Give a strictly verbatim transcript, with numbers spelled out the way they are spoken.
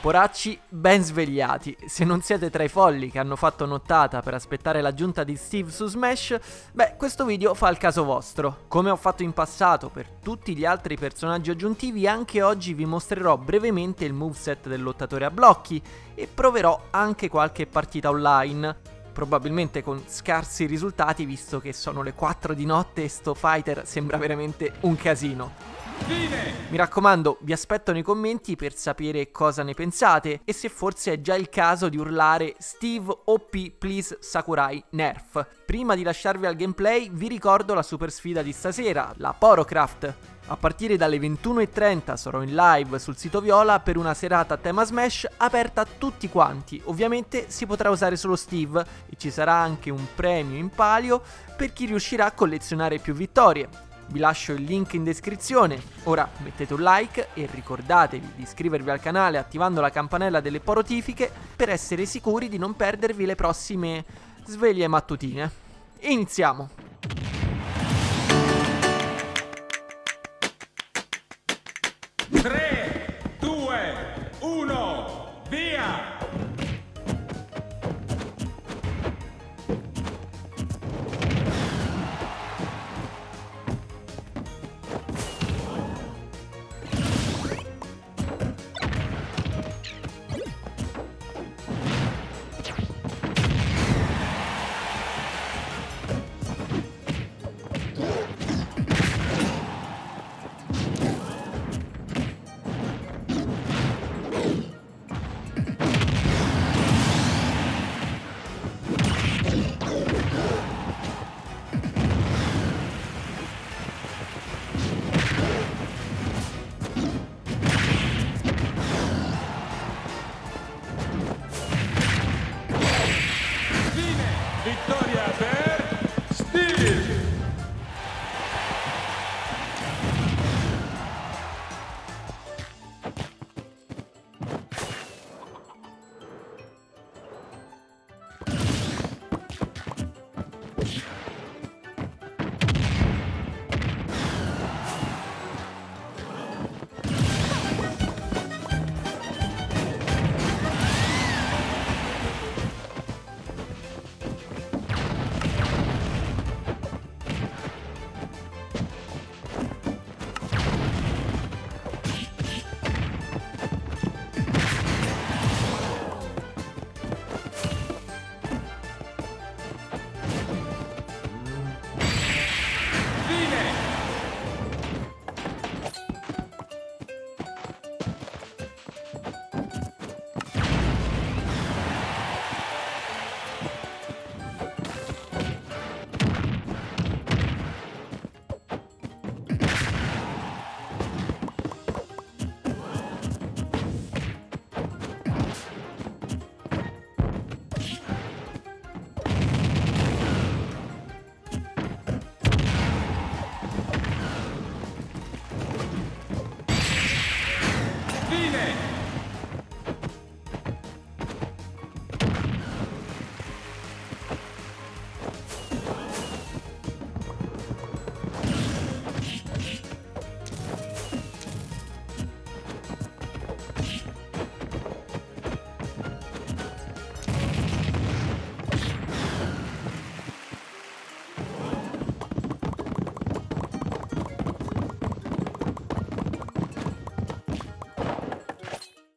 Poracci ben svegliati. Se non siete tra i folli che hanno fatto nottata per aspettare l'aggiunta di Steve su Smash, beh, questo video fa il caso vostro. Come ho fatto in passato per tutti gli altri personaggi aggiuntivi, anche oggi vi mostrerò brevemente il moveset del lottatore a blocchi e proverò anche qualche partita online. Probabilmente con scarsi risultati, visto che sono le quattro di notte e sto fighter sembra veramente un casino. Mi raccomando, vi aspetto nei commenti per sapere cosa ne pensate e se forse è già il caso di urlare Steve O P please Sakurai nerf. Prima di lasciarvi al gameplay vi ricordo la super sfida di stasera, la Porocraft. A partire dalle ventuno e trenta sarò in live sul sito Viola per una serata a tema Smash aperta a tutti quanti. Ovviamente si potrà usare solo Steve e ci sarà anche un premio in palio per chi riuscirà a collezionare più vittorie. Vi lascio il link in descrizione. Ora mettete un like e ricordatevi di iscrivervi al canale attivando la campanella delle porotifiche per essere sicuri di non perdervi le prossime sveglie mattutine. Iniziamo! tre, due, uno.